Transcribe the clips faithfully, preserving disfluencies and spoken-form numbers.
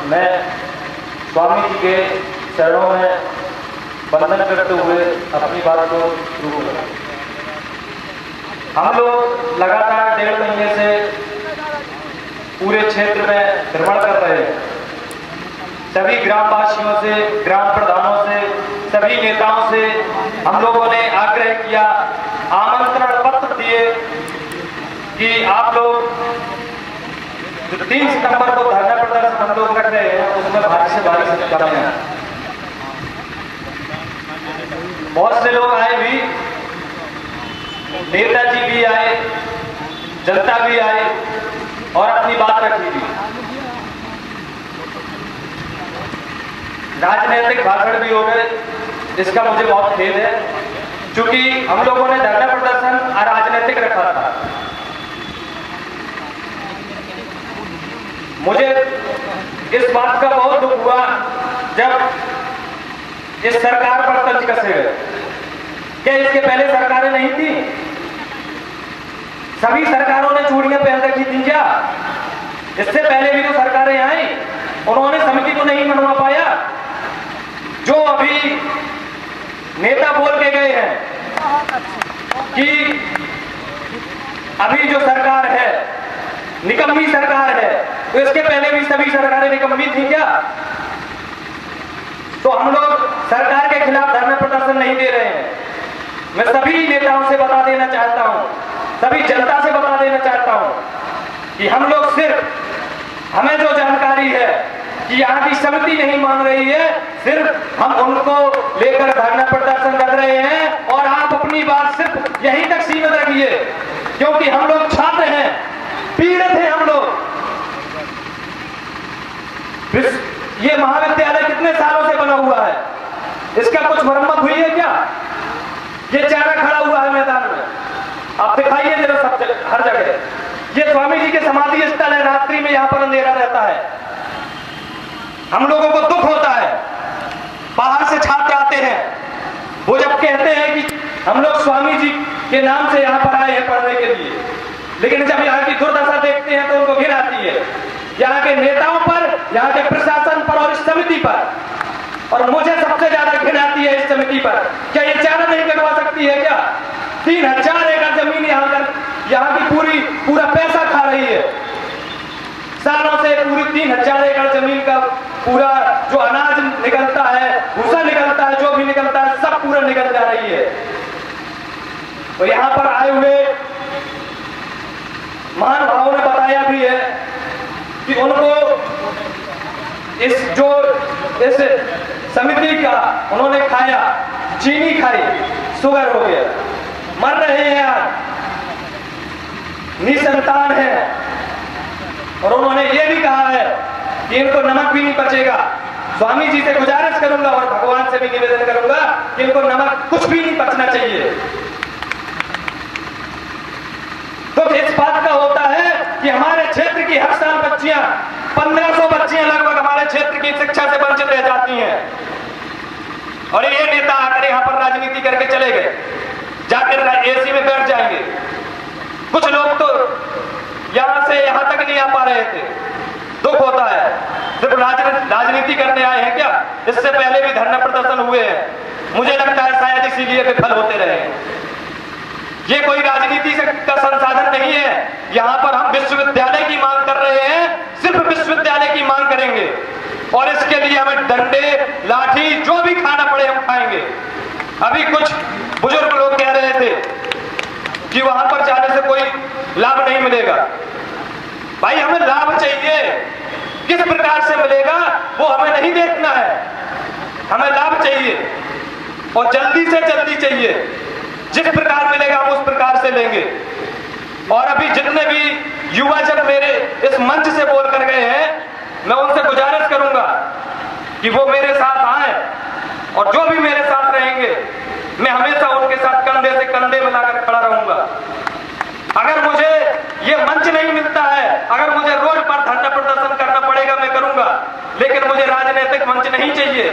मैं स्वामी जी के चरणों में वंदन करते हुए अपनी बात को शुरू करूँ। हम लोग लगातार डेढ़ महीने से पूरे क्षेत्र में भ्रमण कर रहे हैं। सभी ग्रामवासियों से, ग्राम प्रधानों से, सभी नेताओं से हम लोगों ने आग्रह किया, आमंत्रण पत्र दिए कि आप लोग जो तीन सितंबर को धरना प्रदर्शन हम लोग कर रहे हैं उसमें भारी से भारी संख्या में आए। बहुत से लोग आए भी, नेताजी भी आए, जनता भी आए और अपनी बात रखी थी। राजनीतिक भाषण भी हो गए, इसका मुझे बहुत खेद है, क्योंकि हम लोगों ने धरना प्रदर्शन अराजनीतिक रखा था। मुझे इस बात का बहुत दुख हुआ जब इस सरकार पर तंज कसे गए। क्या इसके पहले सरकारें नहीं थी? सभी सरकारों ने चूड़ियां पहन रखी थी क्या? इससे पहले भी तो सरकारें आई, उन्होंने समिति को नहीं मनवा पाया। जो अभी नेता बोल के गए हैं कि अभी जो सरकार है निकम्मी सरकार है, तो इसके पहले भी सभी सरकारें निकम्मी थी क्या? तो हम लोग सरकार के खिलाफ धरना प्रदर्शन नहीं दे रहे हैं। मैं सभी नेताओं से बता देना चाहता हूं, सभी जनता से बता देना चाहता हूं कि हम लोग सिर्फ, हमें जो जानकारी है कि यहाँ की समिति नहीं मान रही है, सिर्फ हम उनको लेकर धरना प्रदर्शन कर रहे हैं। और आप अपनी बात सिर्फ यहीं तक सीमित रखिए, क्योंकि हम लोग छात्र हैं, पीड़ित हैं हम लोग। ये महाविद्यालय कितने सालों से बना हुआ है, इसका कुछ मरम्मत हुई है क्या? ये चारा खड़ा हुआ है मैदान में, आप दिखाइए जरा सब जगह, हर जगह। ये स्वामी जी के समाधि स्थल है, रात्रि में यहाँ पर अंधेरा रहता है। हम लोगों को दुख होता है, बाहर से छात्र आते हैं, वो जब कहते हैं कि हम लोग स्वामी जी के नाम से यहाँ पर आए हैं पढ़ने के लिए, लेकिन जब यहाँ की दुर्दशा देखते हैं तो उनको घिन आती है, यहाँ के नेताओं पर, यहाँ के प्रशासन पर और इस समिति पर। और मुझे सबसे ज्यादा घिन आती है इस समिति पर। क्या ये चारा नहीं कटवा सकती है क्या? तीन हजार एकड़ जमीन यहाँ कर यहाँ की पूरी पूरा पैसा खा रही है। सालों से पूरी तीन हजार एकड़ जमीन का पूरा जो अनाज निकलता है, भूसा निकलता है, जो भी निकलता है, सब पूरा निकल जा रही है। तो यहाँ पर आए हुए महान भावों ने बताया भी है कि उनको इस जो इस समिति का उन्होंने खाया, चीनी खाई, शुगर हो गया, मर रहे हैं यार, निसंतान है। और उन्होंने ये भी कहा है कि इनको नमक भी नहीं बचेगा। स्वामी जी से गुजारिश करूंगा और भगवान से भी निवेदन करूंगा कि इनको नमक कुछ भी नहीं बचना चाहिए। तो इस बात का होता है कि हमारे क्षेत्र की हर साल बच्चियां, पंद्रह सौ बच्चियां लगभग हमारे क्षेत्र की शिक्षा से वंचित रह जाती हैं। और ये नेता आकर यहाँ पर राजनीति करके चले गए, जाकर एसी में बैठ जाएंगे। कुछ लोग तो यहाँ से यहाँ तक नहीं आ पा रहे थे। दुख होता है, सिर्फ राजनीति करने आए हैं क्या? इससे पहले भी धरना प्रदर्शन हुए हैं, मुझे लगता है शायद इसीलिए विफल होते रहे हैं। ये कोई राजनीति का संसाधन नहीं है। यहाँ पर हम विश्वविद्यालय की मांग कर रहे हैं, सिर्फ विश्वविद्यालय की मांग करेंगे और इसके लिए हमें डंडे, लाठी, जो भी खाना पड़े हम खाएंगे। अभी कुछ बुजुर्ग लोग कह रहे थे कि वहां पर जाने से कोई लाभ नहीं मिलेगा। भाई हमें लाभ चाहिए, किस प्रकार से मिलेगा वो हमें नहीं देखना है, हमें लाभ चाहिए और जल्दी से जल्दी चाहिए। जिस प्रकार मिलेगा हम उस प्रकार से लेंगे। और अभी जितने भी युवा जन मेरे इस मंच से बोल कर गए हैं, मैं उनसे गुजारिश करूंगा कि वो मेरे साथ आए और जो भी मेरे साथ रहेंगे मैं हमेशा उनके साथ कंधे से कंधे मिलाकर खड़ा रहूंगा। अगर मुझे ये मंच नहीं मिलता है, अगर मुझे रोड पर धरना प्रदर्शन करना पड़ेगा मैं करूंगा, लेकिन मुझे राजनीतिक मंच नहीं चाहिए।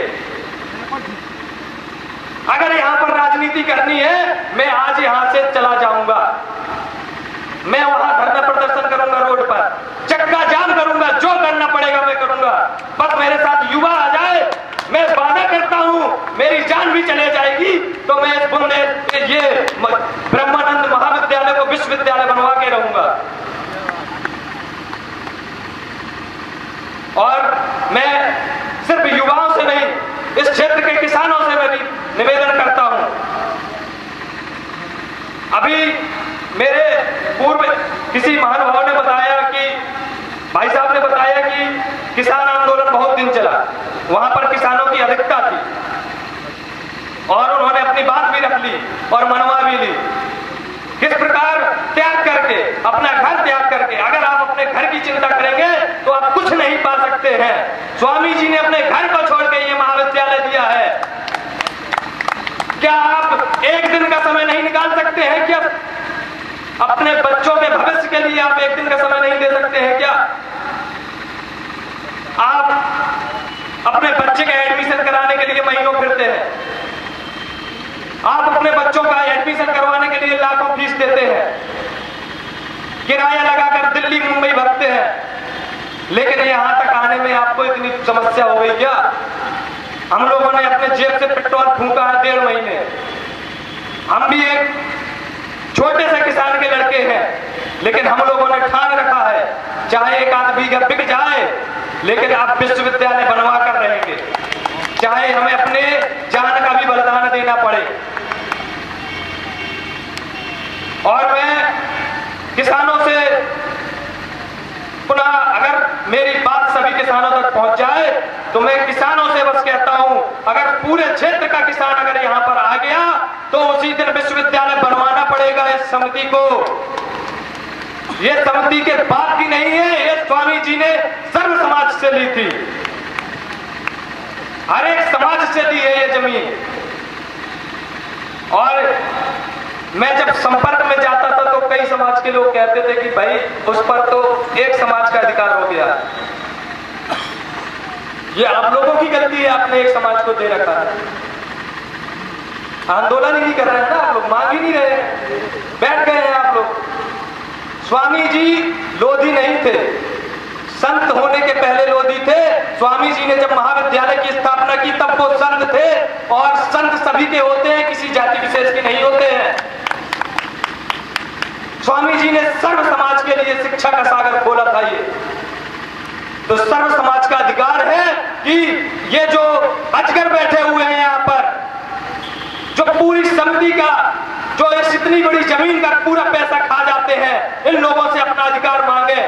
अगर यहां पर राजनीति करनी है मैं आज यहां से चला जाऊंगा, मैं वहां धरना प्रदर्शन करूंगा, रोड पर चक्का जाम करूंगा। करूंगा, जो करना पड़ेगा मैं करूंगा। बस मेरे साथ युवा आ जाए, मैं वादा करता हूं मेरी जान भी चले जाएगी तो मैं इस बुंदेल ये ब्रह्मानंद महाविद्यालय को विश्वविद्यालय बनवा के रहूंगा। और मैं सिर्फ युवाओं से नहीं, इस क्षेत्र के किसानों से मैं भी निवेदन करता हूं। अभी मेरे पूर्व किसी महानुभाव ने बताया कि भाई साहब ने बताया कि किसान आंदोलन बहुत दिन चला, वहां पर किसानों की अधिकता थी और उन्होंने अपनी बात भी रख ली और मनवा भी ली। किस प्रकार त्याग करके, अपना घर त्याग करके, अगर आप अपने घर की चिंता करेंगे तो आप कुछ नहीं पा सकते हैं। स्वामी जी ने अपने घर को छोड़ के ये महाविद्यालय दिया है। क्या आप एक दिन का समय नहीं निकाल सकते हैं? क्या अपने बच्चों के भविष्य के लिए आप एक दिन का समय नहीं दे सकते हैं? क्या आप अपने बच्चे का एडमिशन कराने के लिए महीनों फिरते हैं? आप अपने बच्चों का एडमिशन करवाने के लिए लाखों फीस देते हैं, किराया लगाकर दिल्ली मुंबई भगते हैं, लेकिन यहां तक आने में आपको इतनी समस्या हो गई क्या? हम लोगों ने अपने जेब से पेट्रोल फूंका है डेढ़ महीने। हम भी एक छोटे से किसान के लड़के हैं, लेकिन हम लोगों ने ठान रखा है चाहे एक आध बीघा बिक जाए लेकिन आप विश्वविद्यालय बनवा कर रहेंगे, चाहे हमें अपने जान का भी बलिदान देना पड़े। और मैं किसानों से पुनः, अगर मेरी बात सभी किसानों तक पहुंच जाए तो मैं किसानों से बस कहता हूं, अगर पूरे क्षेत्र का किसान अगर यहां पर आ गया तो उसी दिन विश्वविद्यालय बनवाना पड़ेगा इस समिति को। यह समिति के बात की नहीं है, ये स्वामी जी ने सर्व समाज से ली थी, हर एक समाज से ली है ये जमीन। और मैं जब संपर्क में जाता था तो कई समाज के लोग कहते थे कि भाई उस पर तो एक समाज का अधिकार हो गया, ये आप लोगों की गलती है, आपने एक समाज को दे रखा है। आंदोलन ही नहीं कर रहे हैं ना आप लोग, मांग ही नहीं रहे हैं, बैठ गए हैं आप लोग। स्वामी जी लोधी नहीं थे, संत होने के पहले लोधी थे। स्वामी जी ने जब महाविद्यालय की स्थापना की तब वो संत थे, और संत सभी के होते हैं, किसी जाति विशेष के नहीं होते हैं। स्वामी जी ने सर्व समाज के लिए शिक्षा का सागर खोला था। ये तो सर्व समाज का अधिकार है कि ये जो अजगर बैठे हुए हैं यहाँ पर, जो पूरी समिति का, जो इस इतनी बड़ी जमीन का पूरा पैसा खा जाते हैं, इन लोगों से अपना अधिकार मांगे।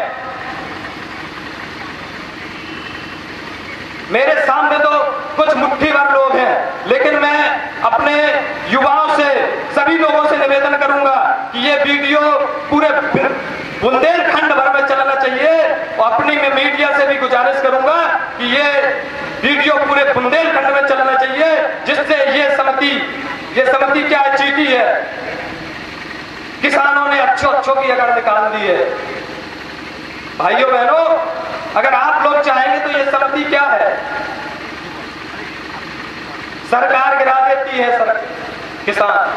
मेरे सामने तो कुछ मुट्ठी भर लोग हैं, लेकिन मैं अपने युवाओं से, सभी लोगों से निवेदन करूंगा कि ये वीडियो पूरे बुंदेलखंड भर में चलना चाहिए, और अपनी मैं मीडिया से भी गुजारिश करूंगा कि ये वीडियो पूरे बुंदेलखंड में चलना चाहिए, जिससे ये समिति, ये समिति क्या है, चीटी है, किसानों ने अच्छों अच्छों की अगर निकाल दी है। भाइयों बहनों, अगर आप लोग चाहेंगे तो ये समिति क्या है, सरकार गिरा देती है सर, किसान।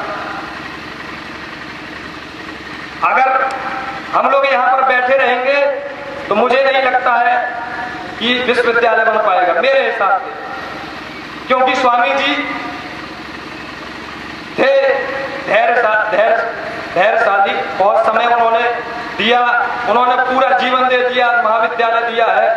अगर हम लोग यहां पर बैठे रहेंगे तो मुझे नहीं लगता है कि विश्वविद्यालय बन पाएगा मेरे हिसाब से, क्योंकि स्वामी जी थे धैर्य धैर्य धैर्यशाली, बहुत समय उन्होंने दिया, उन्होंने पूरा जीवन दे दिया, महाविद्यालय दिया है।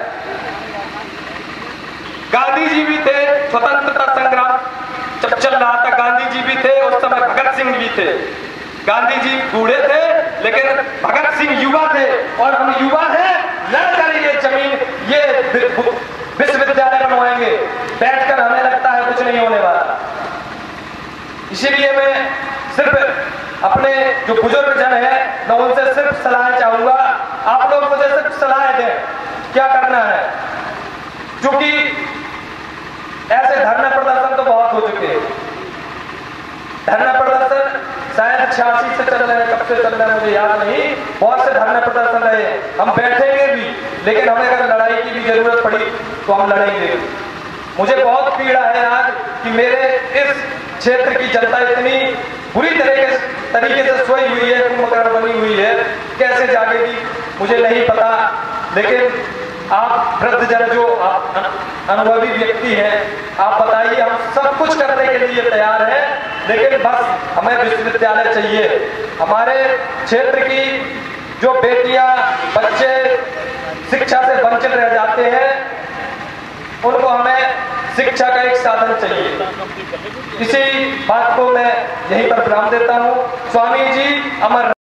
गांधी जी भी थे, स्वतंत्रता संग्राम जब चल रहा था गांधी जी भी थे, उस समय भगत सिंह भी थे। गांधी जी बूढ़े थे लेकिन भगत सिंह युवा थे, और हम युवा हैं, लड़कर ये जमीन, ये विश्वविद्यालय बनवाएंगे। बैठकर हमें लगता है कुछ नहीं होने वाला। इसीलिए मैं सिर्फ अपने जो बुजुर्ग जन है, मैं उनसे सिर्फ सलाह चाहूंगा, आप लोग मुझे सिर्फ सलाह दें क्या करना है, क्योंकि ऐसे धरना प्रदर्शन तो बहुत हो चुके हैं। धरना प्रदर्शन शायद छियासी से चल रहे हैं, कब से चल रहे हैं मुझे याद नहीं, बहुत से धरना प्रदर्शन रहे। हम बैठेंगे भी, लेकिन हमें अगर लड़ाई की भी जरूरत पड़ी तो हम लड़ेंगे। मुझे बहुत पीड़ा है आज कि मेरे इस क्षेत्र की जनता इतनी बुरी तरीके तरीके से सोई हुई है, कुंभकर्ण बनी हुई है, कैसे जागेगी मुझे नहीं पता, लेकिन आप वृद्धजन जो आप अनुभवी व्यक्ति हैं, आप बताइए, हम सब कुछ करने के लिए तैयार हैं, लेकिन बस हमें विश्वविद्यालय चाहिए। हमारे क्षेत्र की जो बेटियां बच्चे शिक्षा से वंचित रह जाते हैं, उनको हमें शिक्षा का एक साधन चाहिए। इसी बात को मैं यहीं पर विराम देता हूँ। स्वामी जी अमर